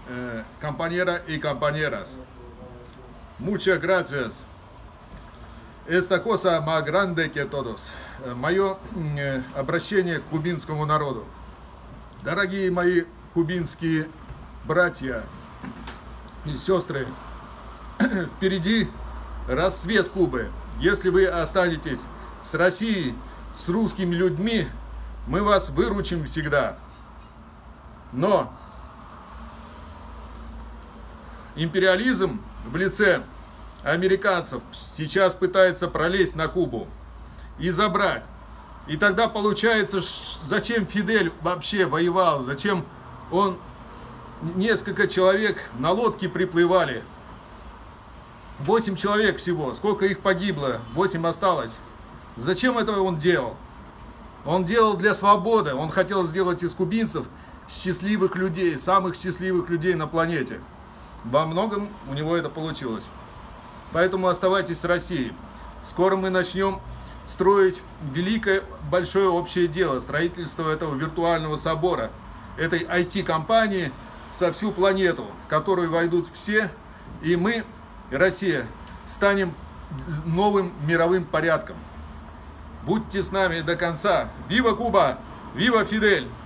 compañera y compañeras. Muchas gracias. Esta cosa más grande que todos. Мое обращение к кубинскому народу. Дорогие мои кубинские братья и сестры, впереди рассвет Кубы. Если вы останетесь с Россией, с русскими людьми, мы вас выручим всегда. Но империализм в лице американцев сейчас пытается пролезть на Кубу и забрать. И тогда получается, зачем Фидель вообще воевал, зачем он, несколько человек на лодке приплывали, 8 человек всего, сколько их погибло, 8 осталось. Зачем это он делал? Он делал для свободы, он хотел сделать из кубинцев счастливых людей, самых счастливых людей на планете. Во многом у него это получилось. Поэтому оставайтесь с Россией. Скоро мы начнем строить великое, большое общее дело, строительство этого виртуального собора, этой IT-компании со всю планету, в которую войдут все, и мы, Россия, станем новым мировым порядком. Будьте с нами до конца. Вива Куба! Вива Фидель!